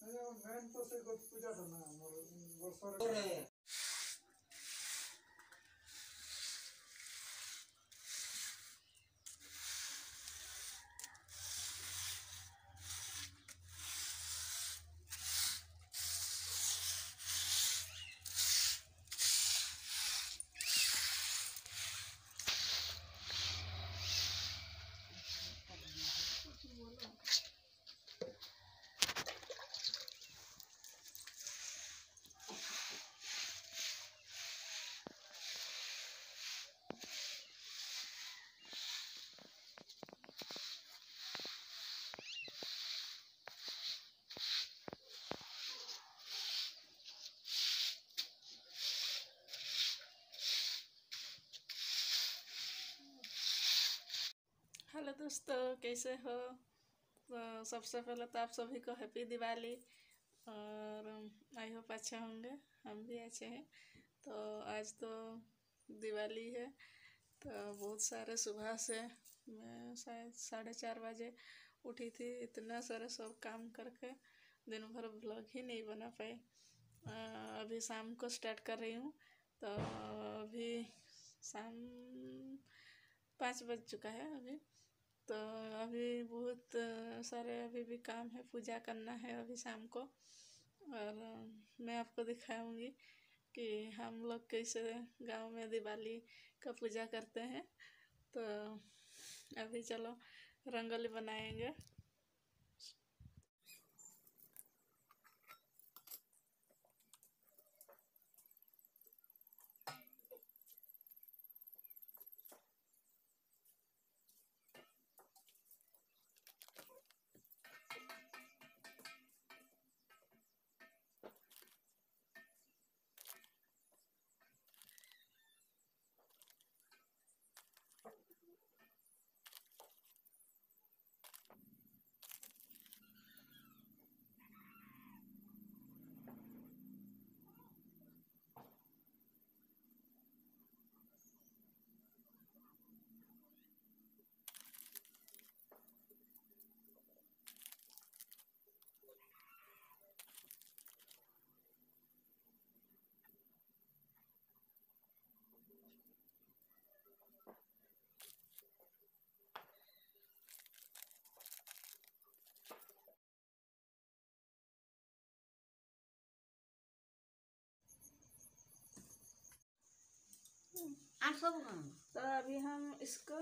Main तो से पूजा था ना मोर हेलो दोस्तों, कैसे हो? तो सबसे पहले तो आप सभी को हैप्पी दिवाली। और आई होप अच्छे होंगे, हम भी अच्छे हैं। तो आज तो दिवाली है, तो बहुत सारे सुबह से मैं शायद 4:30 बजे उठी थी। इतना सारे सब काम करके दिन भर व्लॉग ही नहीं बना पाई। अभी शाम को स्टार्ट कर रही हूँ। तो अभी शाम 5 बज चुका है अभी। तो अभी बहुत सारे अभी भी काम है, पूजा करना है अभी शाम को। और मैं आपको दिखाऊंगी कि हम लोग कैसे गांव में दिवाली का पूजा करते हैं। तो अभी चलो रंगोली बनाएंगे। तो अभी हम इसको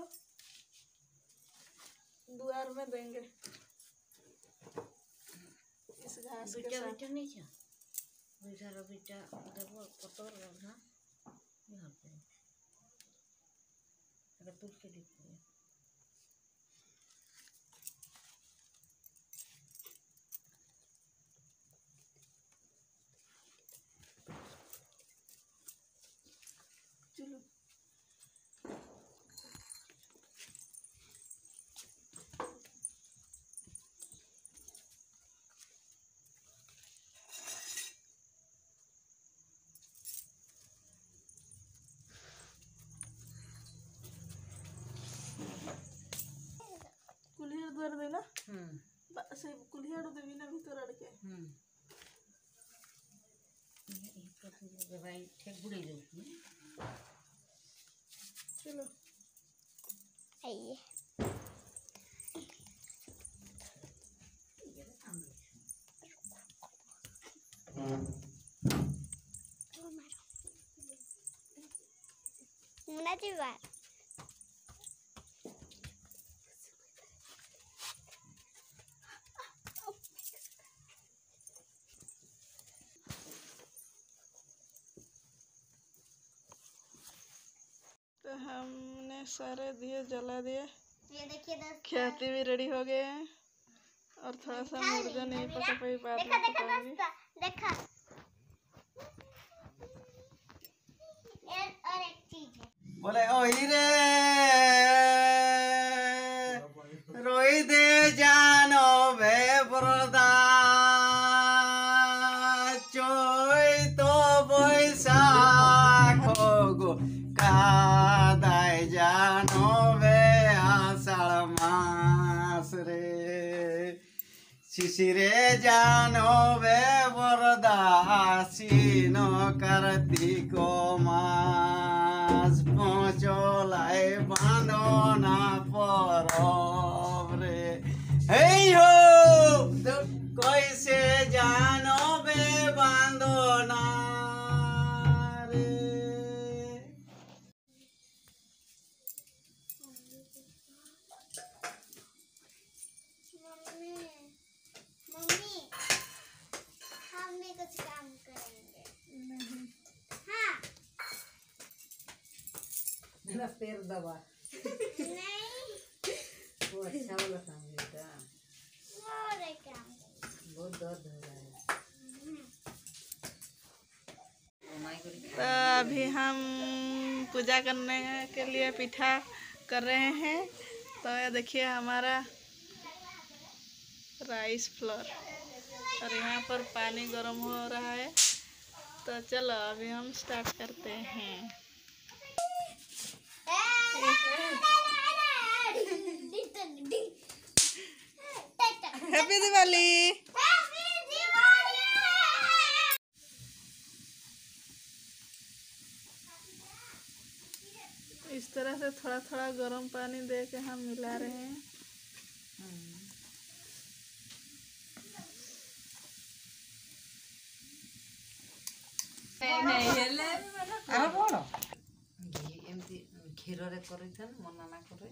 द्वार में देंगे, इस घास के साथ। बेटा नहीं क्या बेचारा बेटा देखो पतोर रहा यहाँ पे अगर तुल के देखिए चलो कुल्हिया द्वार देना। से कुल्हिया देवी ना भीतर अड़के। ये भाई ठीक बुढ़े जो चलो आइए मुन्ना जी बात तो हमने सारे दिए जला दिए। ये देखिए दोस्तों, ख्याति भी रेडी हो गए हैं। और थोड़ा सा मुर्गा नहीं पका पाई, बाद में पकाऊंगी। देखा और एक चीज है, बोले ओही रे रोई दे जानो भे बरदा चोई तो बैसाख गो कादाय जानो भे आषाढ़ मास रे शिशिरे जानो बे वरदा आसीन कार्तिक मास पचलाई बाँधना परब रे हे हो कैसे जानो बे बाँधना रे। मम्मी मम्मी हम भी कुछ काम करेंगे। नहीं। हाँ मेरा पैर दबा नहीं वो अच्छा वाला काम बेटा और एक काम करेंगे। बहुत दर्द हो रहा है। तो अभी हम पूजा करने के लिए पीठा कर रहे हैं। तो ये देखिए हमारा राइस फ्लोर और यहाँ पर पानी गर्म हो रहा है। तो चलो अभी हम स्टार्ट करते हैं। हैप्पी दिवाली। इस तरह से थोड़ा थोड़ा गर्म पानी दे के हम मिला रहे हैं। ଆର କଣ ଏମିତି କ୍ଷୀରରେ କରିଥାନ୍ତି ମନା ନା କରେ।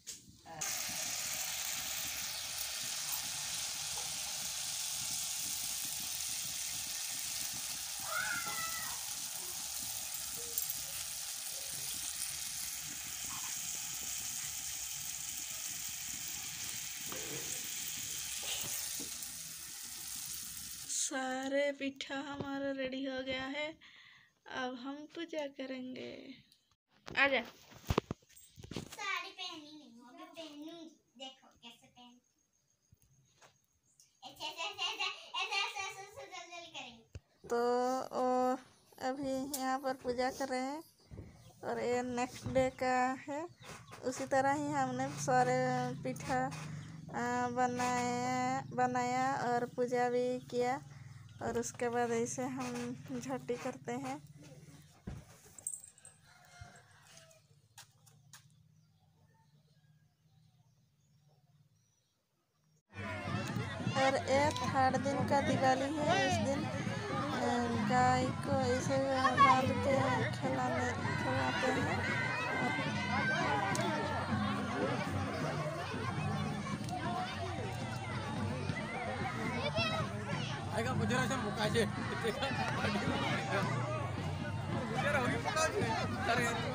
सारे पीठा हमारा रेडी हो गया है। अब हम पूजा करेंगे। आजा। साड़ी पहनी नहीं हूँ, अभी पहनूंगी। देखो कैसे पहन ऐसे ऐसे ऐसे ऐसे ऐसे ऐसे ऐसे ऐसे जल्दी करेंगे। तो अभी यहाँ पर पूजा कर रहे हैं और ये नेक्स्ट डे का है। उसी तरह ही हमने सारे पीठा बनाया और पूजा भी किया और उसके बाद ऐसे हम झटी करते हैं। और ये 3rd दिन का दिवाली है। इस दिन गाय को ऐसे बांध के खिलाते हैं। आएगा मुझे ऐसा मुकाजे देखा